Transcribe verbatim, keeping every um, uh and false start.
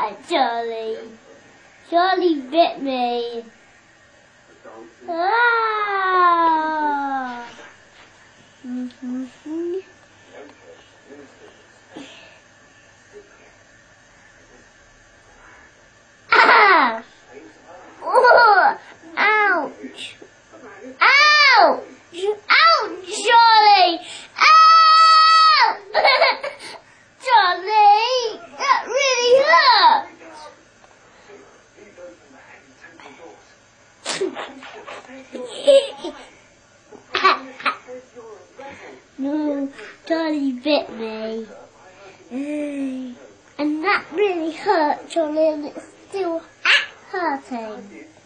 Ah, Charlie. Charlie bit me. Ah. Mm-hmm. Ah! Oh, ouch! Ouch! Ouch, Charlie! Ow! Charlie! That really hurt! No, Charlie bit me. And that really hurt, Charlie, and it's still hurting.